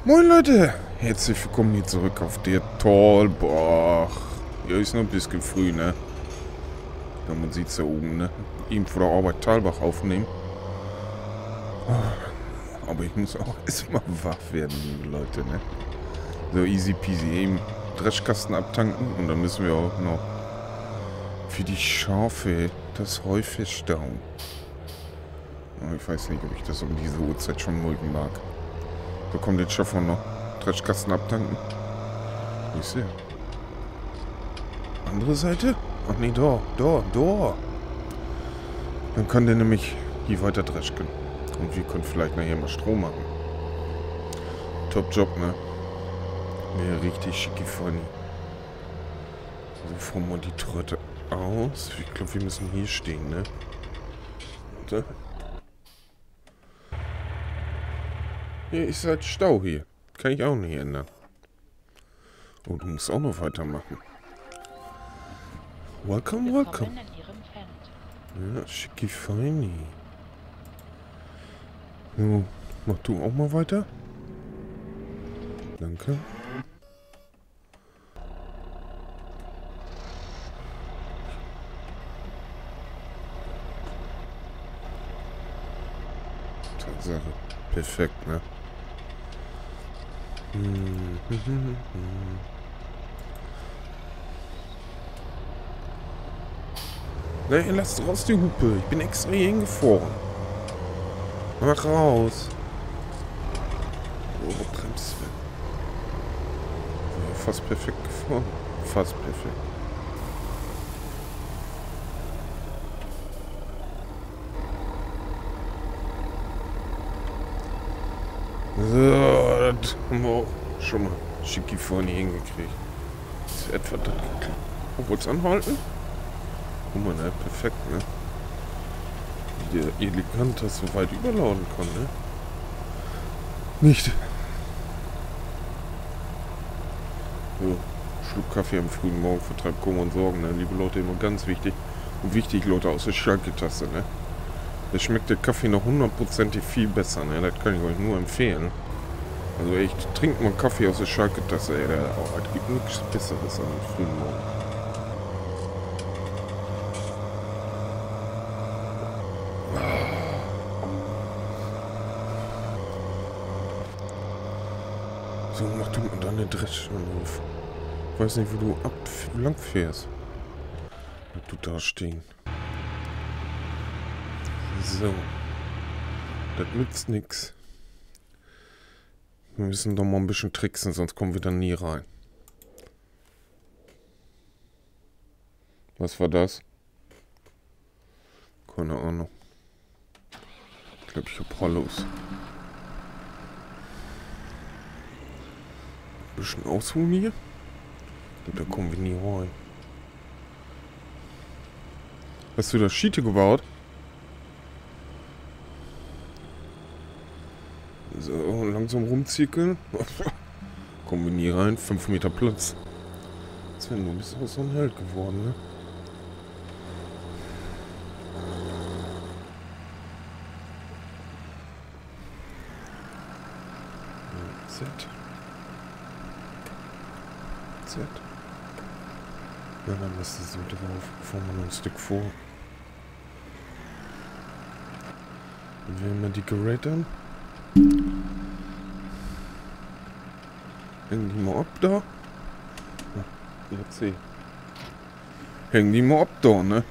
Moin Leute, herzlich willkommen hier zurück auf der Talbach. Ja, ist noch ein bisschen früh, ne? Ja, man sieht's da oben, ne? Eben vor der Arbeit Talbach aufnehmen. Aber ich muss auch erstmal wach werden, liebe Leute, ne? So easy peasy, eben Dreschkasten abtanken und dann müssen wir auch noch für die Schafe das Heu verstauen. Aber ich weiß nicht, ob ich das um diese Uhrzeit schon mögen mag. So, kommt jetzt schaffen wir noch Dreschkasten abtanken. Ich sehe. Andere Seite? Ach nee, da. Dann kann der nämlich hier weiter dreschen. Und wir können vielleicht nachher mal Strom machen. Top Job, ne? Wäre richtig schicki funny. So formen wir die Tröte aus. Ich glaube, wir müssen hier stehen, ne? Warte. Hier ist halt Stau hier. Kann ich auch nicht ändern. Oh, du musst auch noch weitermachen. Welcome. Ja, schicki feini. So, mach du auch mal weiter. Danke. Tatsache. Perfekt, ne? Nein, lass raus die Hupe. Ich bin extra hier hingefahren. Mach raus. Oh, bremst du? Ja, fast perfekt gefahren. Fast perfekt. So, das haben wir auch schon mal schicki vorne hingekriegt. Ist etwa das geklappt. Oh, wollt's anhalten? Guck mal, ne? Perfekt, ne? Wie der elegant das so weit überladen kann, ne? Nicht. So, Schluck Kaffee am frühen Morgen vertreibt Kummer und Sorgen, ne? Liebe Leute, immer ganz wichtig. Und wichtig, Leute, aus der Schalke-Tasse, ne? Da schmeckt der Kaffee noch 100% viel besser, ne? Das kann ich euch nur empfehlen. Also echt, trinkt mal Kaffee aus der Schalke-Tasse, ey. Das gibt nichts Besseres am frühen Morgen. So, mach du mal deine Dreschanruf. Ich weiß nicht, wo du lang fährst. Bleib du da stehen. So. Das nützt nix. Wir müssen doch mal ein bisschen tricksen, sonst kommen wir da nie rein. Was war das? Keine Ahnung. Ich glaube, ich hab Hollows. Ein bisschen ausholen hier. Und da kommen wir nie rein. Hast du da Schiete gebaut? So, langsam rumzirkeln. Kommen wir nie rein. 5 Meter Platz. Sven, du bist auch so ein Held geworden, ne? Z. Ja, dann lässt es so drauf. Fahren wir noch ein Stück vor. Und wir haben mal die Geräte. Hängen die mal ab da? Ja, jetzt seh. Hängen die mal ab da, ne?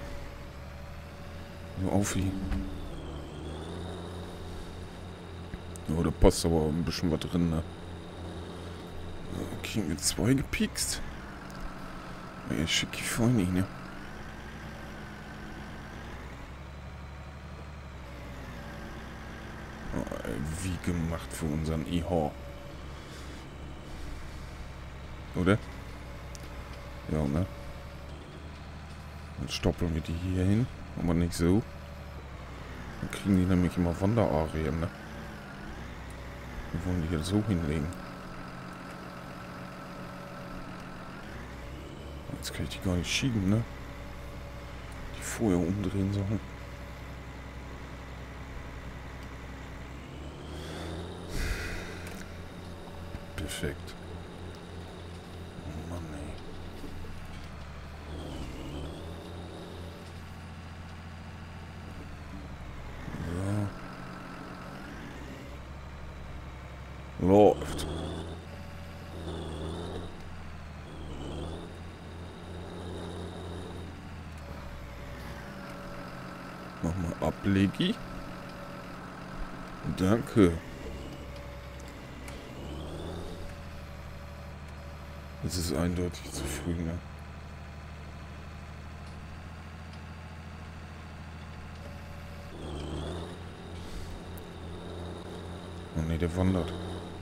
So auf wie. Oh, da passt aber ein bisschen was drin, ne? Kriegen wir 2 gepiekst. Ja, schicki feini, ne? Oh, wie gemacht für unseren IH. Oder? Ja, ne? Dann stoppeln wir die hier hin. Aber nicht so. Dann kriegen die nämlich immer Wanderarien, ne? Wir wollen die hier so hinlegen. Jetzt kann ich die gar nicht schieben, ne? Die vorher umdrehen sollen. Perfekt. Oh Mann, ey. So. Läuft. Mach mal Ablegi. Danke. Es ist eindeutig zu früh, ne? Oh ne, der wandert.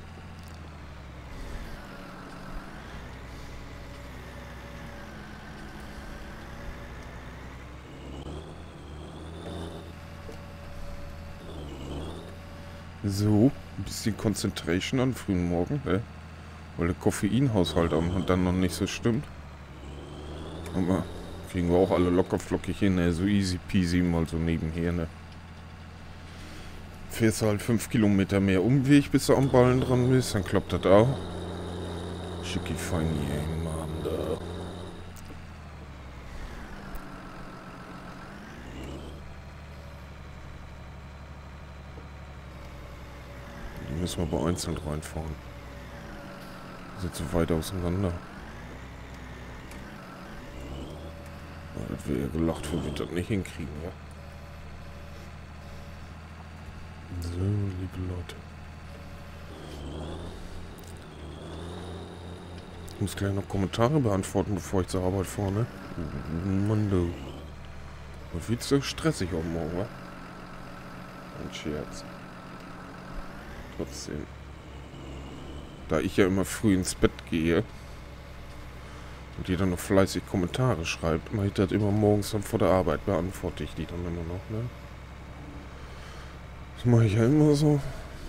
So, ein bisschen Concentration an frühen Morgen, ne? Weil der Koffeinhaushalt dann noch nicht so stimmt. Aber kriegen wir auch alle locker flockig hin, ne? So easy peasy mal so nebenher, ne? Fährst halt 5 Kilometer mehr Umweg, bis du am Ballen dran bist, dann klappt das auch. Schicki feini, ey, Mann, da. Die müssen wir aber einzeln reinfahren. Die sind zu weit auseinander. Ja, das wäre ja gelacht, wenn wir das nicht hinkriegen, ja. So, liebe Leute. Ich muss gleich noch Kommentare beantworten, bevor ich zur Arbeit fahre, ne? Mann, du. Das wird so stressig am Morgen, wa? Ein Scherz. Trotzdem. Da ich ja immer früh ins Bett gehe und jeder noch fleißig Kommentare schreibt, mache ich das immer morgens dann vor der Arbeit, beantworte ich die dann immer noch, ne? Das mache ich ja immer so.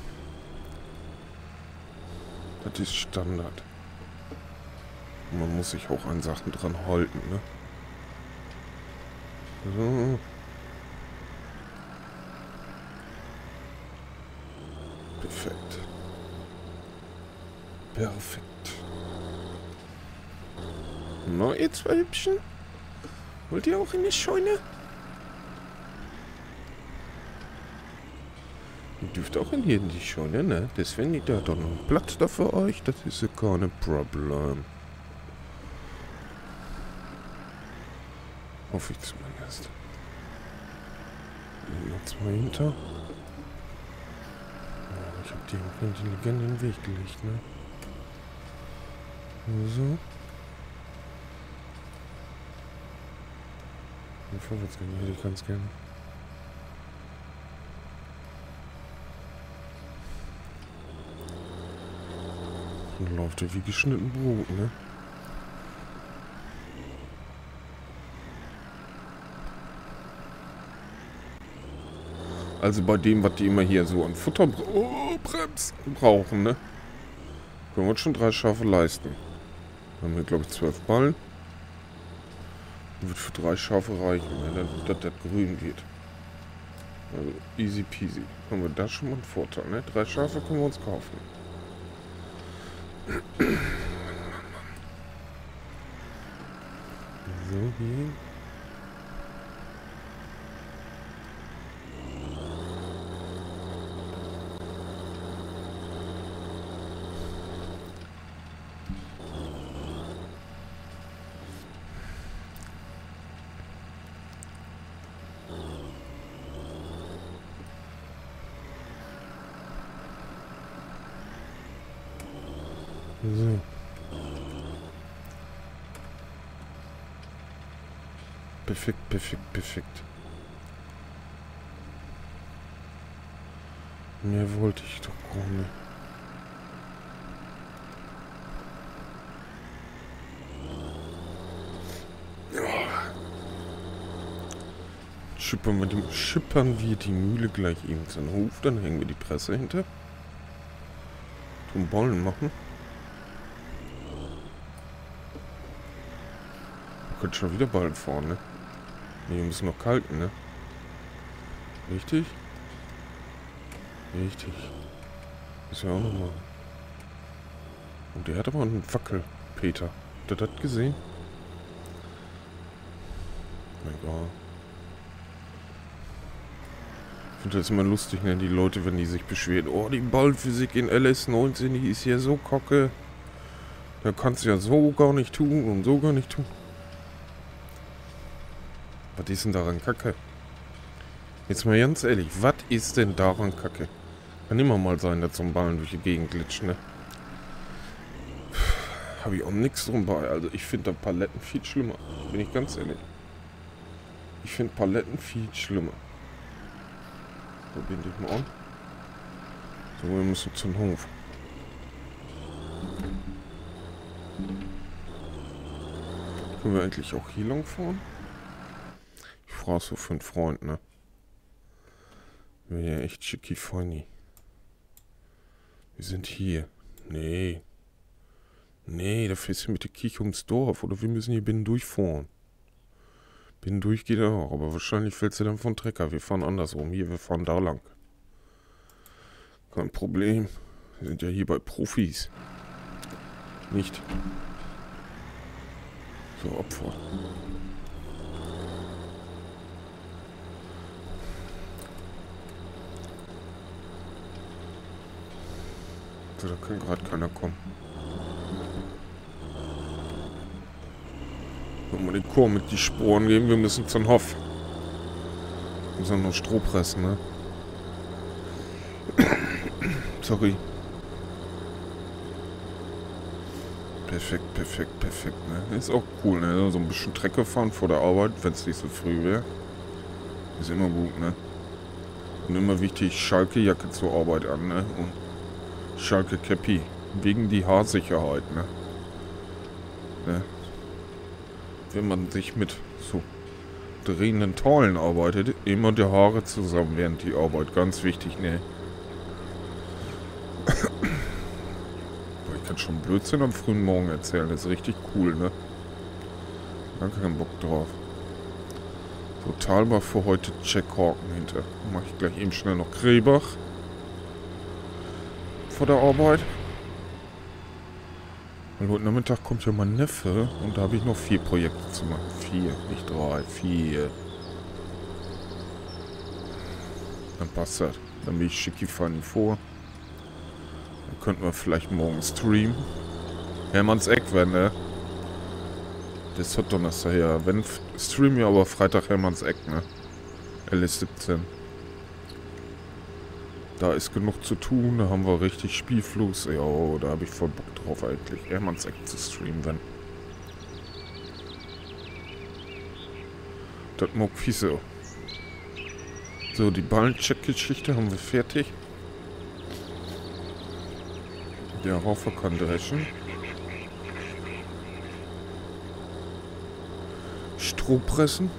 Das ist Standard. Und man muss sich auch an Sachen dran halten, ne? So. Perfekt. Perfekt. Na, ihr zwei Hübschen? Wollt ihr auch in die Scheune? Ihr dürft auch hier in die Scheune, ne? Deswegen liegt da doch noch ein Platz da für euch. Das ist ja keine Problem. Hoffe ich zumindest. Noch zwei hinter. Ja, ich habe die auch intelligent in den Weg gelegt, ne? So. Den Vorwärtsgang hätte ich ganz gerne. Dann läuft er wie geschnitten Brot, ne? Also bei dem, was die immer hier so an Futter brauchen, ne? Können wir uns schon 3 Schafe leisten. Haben wir, glaube ich, 12 Ballen. Wird für 3 Schafe reichen, wenn das grün wird. Also easy peasy. Haben wir da schon mal einen Vorteil, ne? 3 Schafe können wir uns kaufen. So, hier. So. Perfekt, perfekt, perfekt. Mehr wollte ich doch gar nicht. Schippern wir die Mühle gleich eben zu den Hof, dann hängen wir die Presse hinter. Zum Ballen machen. Wir können schon wieder Ballen fahren, ne? Ne, wir müssen noch kalten, ne? Richtig? Richtig. Müssen wir auch noch machen. Und der hat aber einen Wackelpeter. Habt ihr das gesehen? Egal. Ich finde das immer lustig, ne? Die Leute, wenn die sich beschweren. Oh, die Ballphysik in LS19, die ist ja so kacke. Da kannst du ja so gar nicht tun und so gar nicht tun. Was ist denn daran kacke? Jetzt mal ganz ehrlich, was ist denn daran kacke? Kann immer mal sein, dass so ein Ballen durch die Gegend glitscht, ne? Habe ich auch nichts drum bei. Also ich finde da Paletten viel schlimmer. Bin ich ganz ehrlich. Ich finde Paletten viel schlimmer. So, bin ich mal an. So, wir müssen zum Hof. Können wir eigentlich auch hier lang fahren? Ich frage so für einen Freund, ne? Wäre ja echt schicki funny. Wir sind hier. Nee. Nee, da fährst du mit der Kirche ums Dorf. Oder wir müssen hier binnen durchfahren. Binnen durch geht auch. Aber wahrscheinlich fällst du dann von Trecker. Wir fahren andersrum. Hier, wir fahren da lang. Kein Problem. Wir sind ja hier bei Profis. Nicht. So, Opfer. So, da kann gerade keiner kommen. Wenn wir den Chor mit die Sporen geben, wir müssen zum Hof. Wir müssen noch Stroh pressen, ne? Sorry. Perfekt, perfekt, perfekt, ne? Ist auch cool, ne? So ein bisschen Strecke fahren vor der Arbeit, wenn es nicht so früh wäre. Ist immer gut, ne? Und immer wichtig, Schalke-Jacke zur Arbeit an, ne? Und Schalke-Käppi. Wegen die Haarsicherheit, ne? Ne? Wenn man sich mit so drehenden Tollen arbeitet, immer die Haare zusammen während die Arbeit. Ganz wichtig, ne? Ich kann schon Blödsinn am frühen Morgen erzählen. Das ist richtig cool, ne? Da keinen Bock drauf. Total mal für heute Checkhawken hinter. Mach ich gleich eben schnell noch Krebach. Vor der Arbeit. Und heute Nachmittag kommt ja mein Neffe und da habe ich noch 4 Projekte zu machen. 4, nicht 3, 4. Dann passt das. Dann bin ich schicki fein vor. Dann könnten wir vielleicht morgen streamen. Hermanns Eck, wenn, ne? Das hat Donnerstag her. Wenn streamen wir aber Freitag Hermanns Eck, ne? LS17. Da ist genug zu tun, da haben wir richtig Spielfluss. Ja, da habe ich voll Bock drauf eigentlich. Hermanns Eck zu streamen, wenn. Das mag so. So, die Ballencheck-Geschichte haben wir fertig. Der Haufer kann dreschen. Stroh pressen.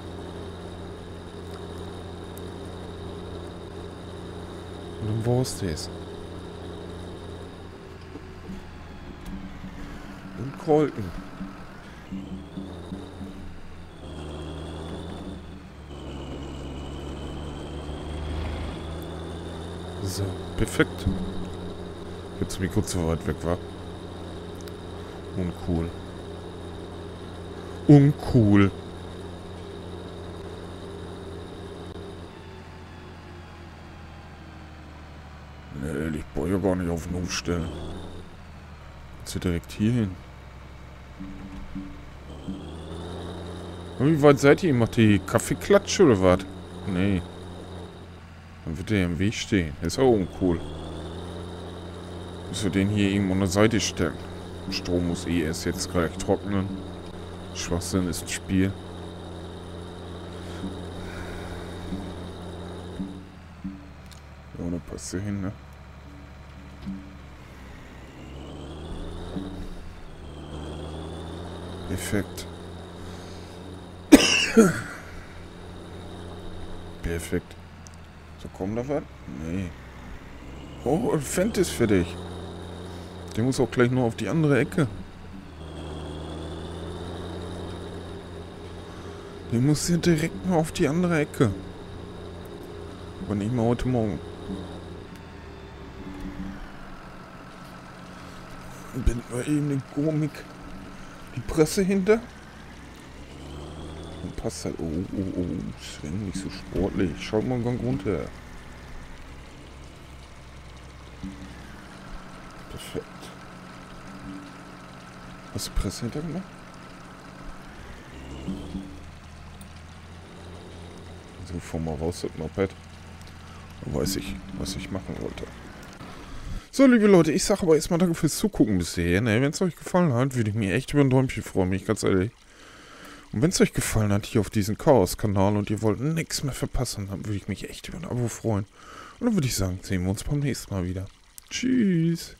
Und dann war's das. Und Kolten. So, perfekt. Jetzt mir kurz so weit weg war. Uncool. Uncool. Nee, ich brauche ja gar nicht auf den Hof stellen. Jetzt hier direkt hier hin. Wie weit seid ihr? Macht die Kaffeeklatsche oder was? Nee. Dann wird der im Weg stehen. Ist auch uncool. Müssen wir den hier irgendwo an der Seite stellen. Strom muss eh erst jetzt gleich trocknen. Schwachsinn ist ein Spiel. Ja, da passt der hin, ne? Perfekt. Perfekt. So, kommt da was? Nee. Oh, ein Fendt ist für dich. Der muss auch gleich nur auf die andere Ecke. Der muss hier direkt nur auf die andere Ecke. Aber nicht mal heute Morgen. Binden wir eben den Komik die Presse hinter. Dann passt halt. Oh, Sven, nicht so sportlich. Schaut mal einen Gang runter. Perfekt. Hast du Presse hinter gemacht? So, fahr mal raus, das Moped. Dann weiß ich, was ich machen wollte. So, liebe Leute, ich sage aber erstmal danke fürs Zugucken bisher. Ne? Wenn es euch gefallen hat, würde ich mich echt über ein Däumchen freuen, bin ich ganz ehrlich. Und wenn es euch gefallen hat hier auf diesem Chaos-Kanal und ihr wollt nichts mehr verpassen, dann würde ich mich echt über ein Abo freuen. Und dann würde ich sagen, sehen wir uns beim nächsten Mal wieder. Tschüss.